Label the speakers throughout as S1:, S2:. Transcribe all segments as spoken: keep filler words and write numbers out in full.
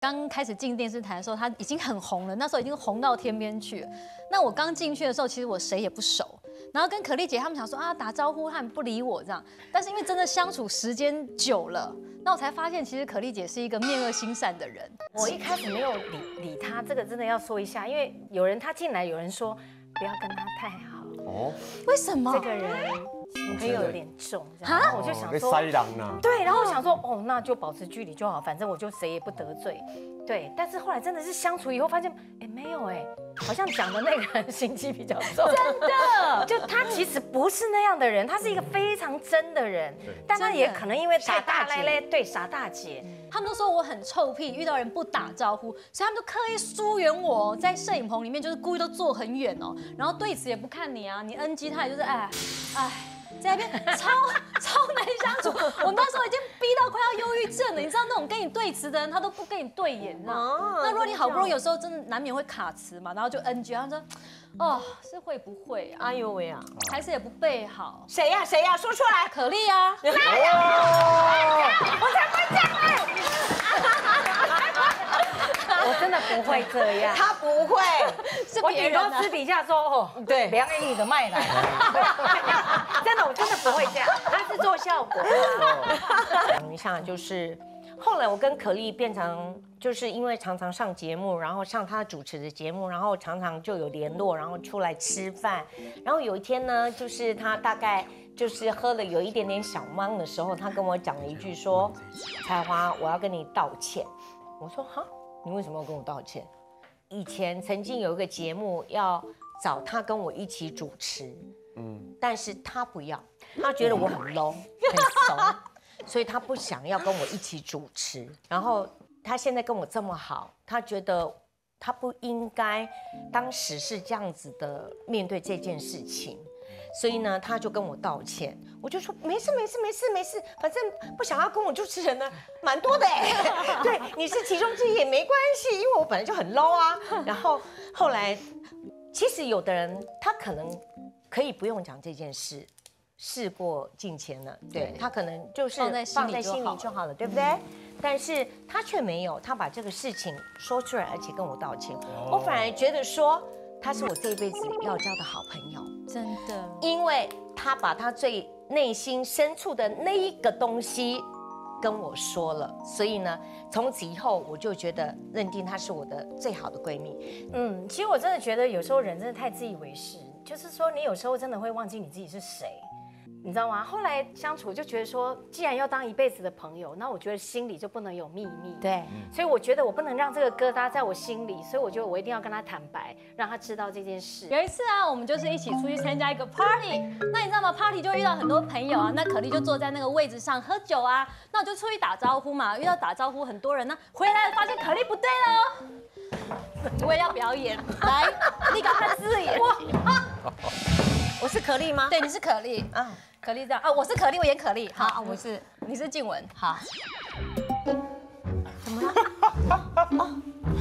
S1: 刚开始进电视台的时候，他已经很红了，那时候已经红到天边去了。那我刚进去的时候，其实我谁也不熟，然后跟可丽姐他们想说啊打招呼，他们不理我这样。但是因为真的相处时间久了，那我才发现其实可丽姐是一个面恶心善的人。
S2: 我一开始没有理理她，这个真的要说一下，因为有人他进来，有人说不要跟他太好。哦，
S1: 为什么？
S2: 这个人心机有点重，然后我就想说，
S3: 塞狼呢？
S2: 对，然后我想说，哦，那就保持距离就好，反正我就谁也不得罪。对，但是后来真的是相处以后发现，哎，没有哎，好像讲的那个人心机比较重，
S1: 真的，
S2: 就他其实不是那样的人，他是一个非常真的人，但他也可能因为太大咧咧，对，傻大姐，
S1: 他们都说我很臭屁，遇到人不打招呼，所以他们就刻意疏远我，在摄影棚里面就是故意都坐很远哦，然后对此也不看你啊，你 N G 他也就是哎哎。在那边超超难相处，我那时候已经逼到快要忧郁症了。你知道那种跟你对词的人，他都不跟你对眼，你知道吗？那如果你好不容易有时候真的难免会卡词嘛，然后就 N G， 他说，哦，是会不会啊？
S2: 哎呦喂啊，
S1: 还是也不备好。
S2: 谁呀谁呀，说出来。
S1: 可丽啊，
S2: 我才不会这样哎！我真的不会这样，
S4: 他不会，
S1: 是
S2: 我
S1: 别人啊。
S2: 顶多私底下说哦，
S4: 对，
S2: 梁安你的麦来，真的我真的不会这样，他是做效果。讲一下就是，后来我跟可丽变成，就是因为常常上节目，然后上他主持的节目，然后常常就有联络，然后出来吃饭，然后有一天呢，就是他大概就是喝了有一点点小懵的时候，他跟我讲了一句说，彩华，我要跟你道歉。我说哈。你为什么要跟我道歉？以前曾经有一个节目要找他跟我一起主持，嗯，但是他不要，他觉得我很 low 很怂，所以他不想要跟我一起主持。然后他现在跟我这么好，他觉得他不应该当时是这样子的面对这件事情。所以呢，他就跟我道歉，我就说没事没事没事没事，反正不想要跟我主持人的蛮多的哎，对，你是其中之一也没关系，因为我本来就很 low 啊。然后后来，其实有的人他可能可以不用讲这件事，事过境迁了，对他可能就是
S1: 放在
S2: 放在心里就好了，对不对？但是他却没有，他把这个事情说出来，而且跟我道歉，我反而觉得说。他是我这一辈子要交的好朋友，
S1: 真的，
S2: 因为他把他最内心深处的那一个东西跟我说了，所以呢，从此以后我就觉得认定她是我的最好的闺蜜。嗯，其实我真的觉得有时候人真的太自以为是，就是说你有时候真的会忘记你自己是谁。你知道吗？后来相处就觉得说，既然要当一辈子的朋友，那我觉得心里就不能有秘密。对，所以我觉得我不能让这个疙瘩在我心里，所以我觉得我一定要跟他坦白，让他知道这件事。
S1: 有一次啊，我们就是一起出去参加一个 party， 那你知道吗 ？party 就遇到很多朋友啊，那可丽就坐在那个位置上喝酒啊，那我就出去打招呼嘛，遇到打招呼很多人，那回来发现可丽不对了，我也要表演，来，立个汉字眼。
S4: 我是可丽吗？
S1: 对，你是可丽啊。可丽这样啊，我是可丽，我演可丽。好，我是你是静雯。好，
S2: 怎么了？哦，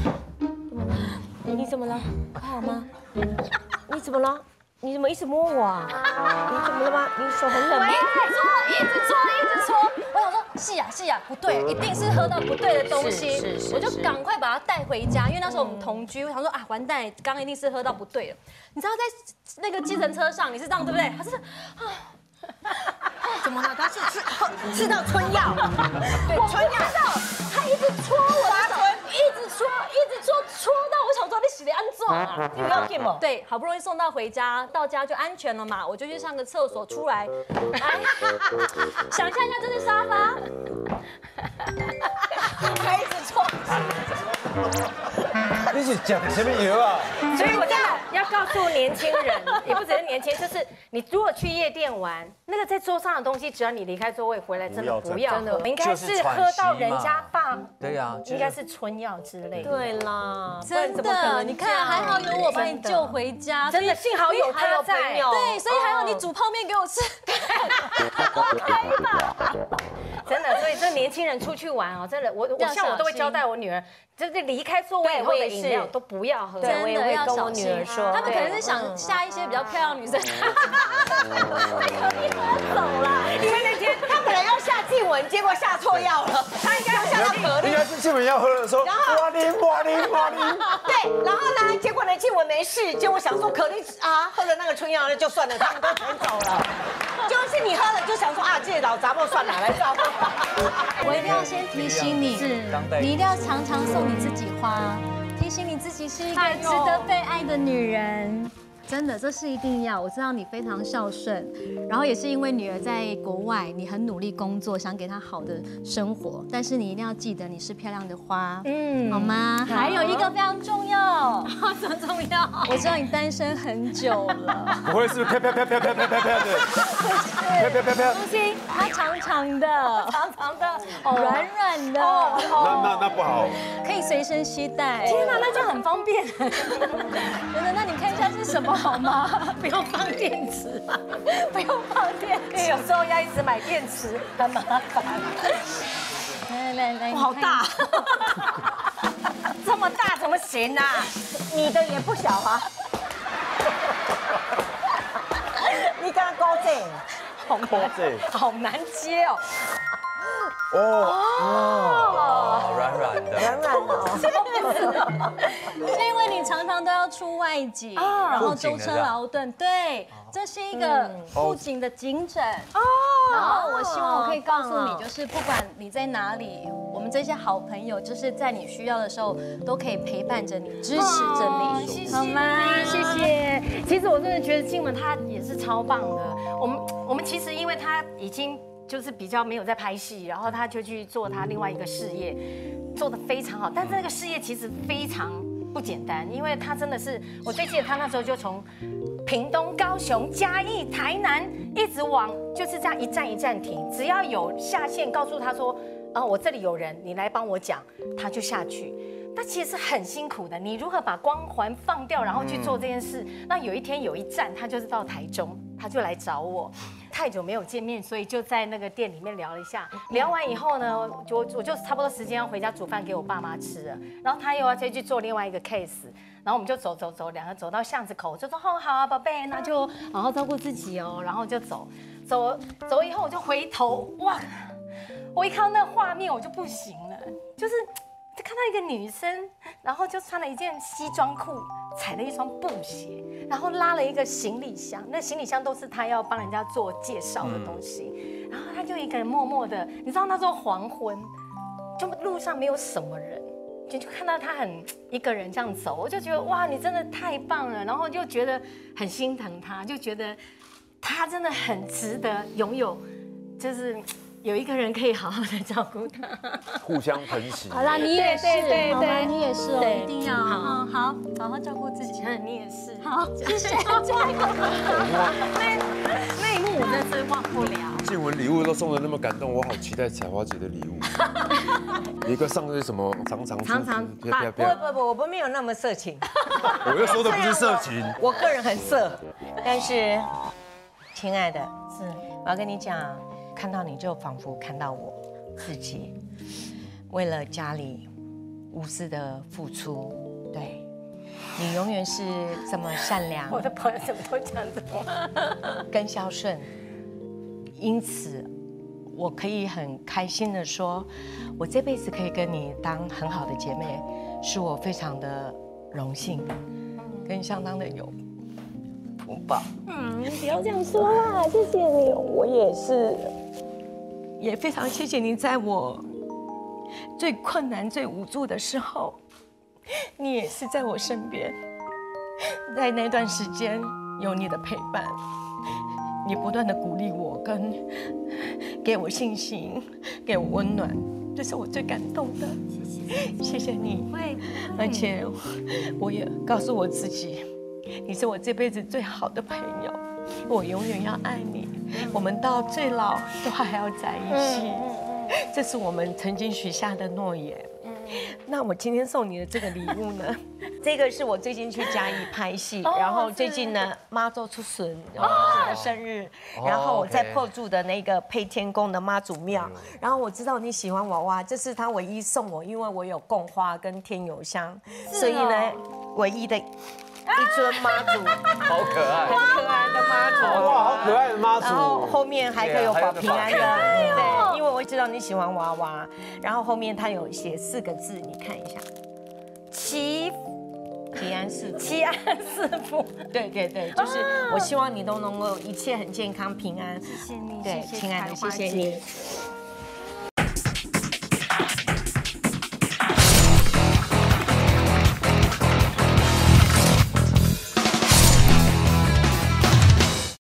S2: 你怎么了？还好吗？你怎么了？你怎么一直摸我啊？你怎么了吗？你手很冷吗？
S1: 一直搓，一直搓，一直搓。我想说，是呀是呀，不对，一定是喝到不对的东西。是是是。我就赶快把它带回家，因为那时候我们同居，我想说啊，完蛋，刚刚一定是喝到不对了。你知道在那个计程车上，你是这样对不对？他是啊。
S4: 怎么了？他是吃吃到春药，对，春药，
S1: 他一直戳我的手，一直戳，一直戳，戳到我想说你洗的安怎啊？
S2: 你不要进吗？
S1: 对，好不容易送到回家，到家就安全了嘛，我就去上个厕所，出来，哎，想象一下这是沙发，
S4: 还一直戳。
S3: 你是讲什么药啊？
S2: 所以我真的要告诉年轻人，也不只是年轻，就是你如果去夜店玩，那个在桌上的东西，只要你离开座位回来，真的不要喝，应该是喝到人家放，
S3: 对呀，
S2: 应该是春药之类的。
S4: 对啦，
S1: 真的，你看还好有我把你救回家，
S2: 真的幸好有他在，
S1: 对，所以还好你煮泡面给我吃，OK 吧？
S2: 真的，所以这年轻人出去玩哦，真的，我我像我都会交代我女儿，就是离开座位以后的饮料都不要喝，
S1: 真的要
S2: 跟我
S1: 小心。
S2: 女儿说，
S1: 他们可能是想下一些比较漂亮女生，太可以喝走了。
S4: 因为那天他本来要下自
S2: 静雯，结果下错药了，他应该要下到可丽。
S3: 应该是静雯要喝的时候，哇灵哇灵哇灵。
S2: 对，然后呢，结果呢，静雯没事，结果想说可丽啊，喝了那个春药那就算了，他们都全走了。就是你喝了就想说啊，这老杂货算哪来照顾？
S1: 我一定要先提醒你，你一定要常常送你自己花，提醒你自己是一个值得被爱的女人。真的，这是一定要。我知道你非常孝顺，然后也是因为女儿在国外，你很努力工作，想给她好的生活。但是你一定要记得，你是漂亮的花，嗯，好吗？还有一个非常重要，
S2: 什么重要？
S1: 我知道你单身很久了，
S3: 不会是啪啪啪啪啪啪啪啪的？啪啪啪啪。
S1: 不行，它长长的，
S2: 长长的，
S1: 软软的，
S3: 那那那不好，
S1: 可以随身携带。
S2: 天哪，那就很方便。
S1: 真的，那你看一下是什么好吗？
S2: 不用放电池嘛，
S1: 不用放电池，
S2: 有时候要一直买电池，很麻烦。
S1: 来来来，
S2: 好大，这么大怎么行啊？你的也不小啊。你跟他高正，好难，好难接哦。
S3: 哦，软软的，
S2: 软软的，
S1: 是因为你常常都要出外景，然后舟车劳顿，对，这是一个护颈的颈枕。哦，然后我希望我可以告诉你，就是不管你在哪里，我们这些好朋友，就是在你需要的时候都可以陪伴着你，支持着你，
S2: 谢谢，
S1: 好吗？
S2: 谢谢。其实我真的觉得静雯她也是超棒的。我们我们其实因为她已经。就是比较没有在拍戏，然后他就去做他另外一个事业，做得非常好。但是那个事业其实非常不简单，因为他真的是，我最记得他那时候就从屏东、高雄、嘉义、台南一直往，就是这样一站一站停，只要有下线告诉他说，啊，我这里有人，你来帮我讲，他就下去。那其实很辛苦的，你如何把光环放掉，然后去做这件事？那有一天有一站，他就是到台中，他就来找我。太久没有见面，所以就在那个店里面聊了一下。聊完以后呢，就我就差不多时间要回家煮饭给我爸妈吃了。然后他又要再去做另外一个 case， 然后我们就走走走，两个走到巷子口，我就说哦好啊，宝贝，那就好好照顾自己哦。然后就走走走以后，我就回头，哇！我一看到那个画面，我就不行了，就是就看到一个女生，然后就穿了一件西装裤。踩了一双布鞋，然后拉了一个行李箱，那行李箱都是他要帮人家做介绍的东西，然后他就一个人默默的，你知道那时候黄昏，就路上没有什么人，就就看到他很一个人这样走，我就觉得哇，你真的太棒了，然后就觉得很心疼他，就觉得他真的很值得拥有，就是有一个人可以好好的照顾他，
S3: 互相疼惜。
S1: 好啦，你也是，
S2: 对对
S1: 好吗？你也是哦，
S2: 对
S1: 一定要好，好，好好照顾自己。
S2: 你也是，
S1: 好，谢谢。
S2: 那那一幕我真是忘不了。
S3: 静雯礼物都送的那么感动，我好期待彩花姐的礼物。一个上的是什么长长
S2: 长长
S3: 啪啪
S2: 不不不，我不没有那么色情。
S3: 我又说的不是色情，
S2: 我个人很色，但是，亲爱的，是我要跟你讲。看到你就仿佛看到我自己，为了家里无私的付出，对你永远是这么善良。我的朋友怎么都讲这种话，跟孝顺。因此，我可以很开心的说，我这辈子可以跟你当很好的姐妹，是我非常的荣幸，跟相当的有福报。嗯，不要这样说啦，谢谢你，我也是。也非常谢谢你，在我最困难、最无助的时候，你也是在我身边。在那段时间，有你的陪伴，你不断的鼓励我，跟给我信心，给我温暖，这是我最感动的。谢谢你，而且我也告诉我自己，你是我这辈子最好的朋友。我永远要爱你，我们到最老都还要在一起，这是我们曾经许下的诺言。那我今天送你的这个礼物呢，这个是我最近去嘉义拍戏，然后最近呢妈祖出巡，然后我的生日，然后我在破住的那个配天宫的妈祖庙，然后我知道你喜欢娃娃，这是他唯一送我，因为我有供花跟添油香，所以呢唯一的。一尊妈祖，
S3: 好可爱，
S2: 很可爱的妈祖，
S3: 哇，好可爱的妈祖。
S2: 然后后面还可以有保平安的，对，因为我会知道你喜欢娃娃。然后后面它有写四个字，你看一下，祈祈安四祈安四福。对对对，就是我希望你都能够一切很健康平安。
S1: 谢谢你，
S2: 对，
S1: 谢谢
S2: 亲爱的，
S1: 彩花
S2: 谢谢
S1: 姐
S2: 你。